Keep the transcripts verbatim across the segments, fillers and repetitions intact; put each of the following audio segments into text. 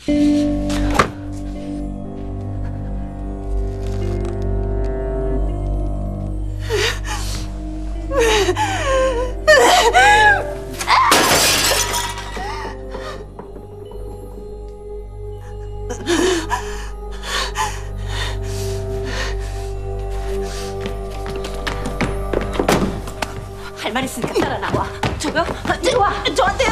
할 말 있으니까 따라 나와. 저요? 좋아. 저한테요?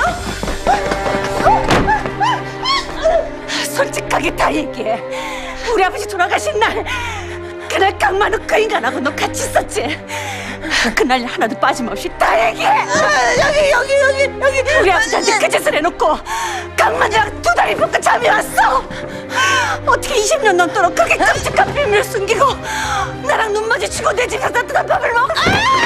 솔직하게 다 얘기해. 우리 아버지 돌아가신 날 그날 강만우 그 인간하고 너 같이 있었지? 그날 하나도 빠짐없이 다 얘기해. 여기 여기 여기 여기 우리 아버지한테 그 짓을 해놓고 강만우랑 두 다리 묶고 잠이 왔어. 어떻게 이십 년 넘도록 그렇게 끔찍한 비밀을 숨기고 나랑 눈 마주치고 내 집에서 따뜻한 밥을 먹어.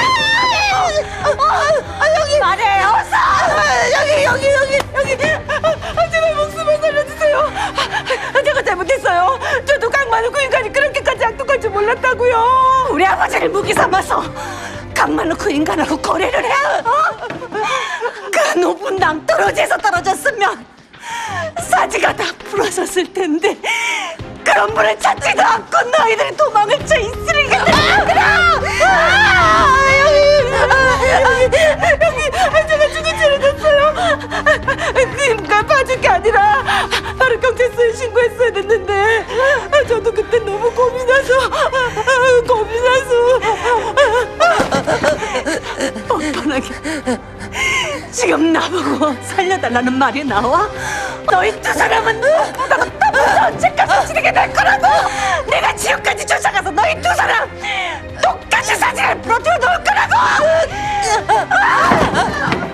아, 여기 말해 어서. 여기 여기 여기 여기 아, 제발 목숨을 살려주세요. 아, 제가 잘못했어요. 저도 강만우 그 인간이 그렇게까지 악독할 줄 몰랐다고요. 우리 아버지를 무기 삼아서 강만우 그 인간하고 거래를 해. 어? 그 높은 낭떠러지에서 떨어졌으면 사지가 다 부러졌을 텐데 그런 분을 찾지도 않고 너희들이 도망을 쳐 이 쓰레기들. 여기 제가 죽은 죄를 졌어요. 그 인간 봐줄 게 아니라 바로 경찰서에 신고했어야 됐는데 저도 그때 너무 겁이 나서 겁이 나서 뻔뻔하게 지금 나보고 살려달라는 말이 나와? 너희 두 사람은 무엇보다도 나보다 언제까지 지내게 될 거라고! 내가 지옥까지 쫓아가서 너희 두 사람 똑같이 사진을 부러뜨려 놓을 거라고!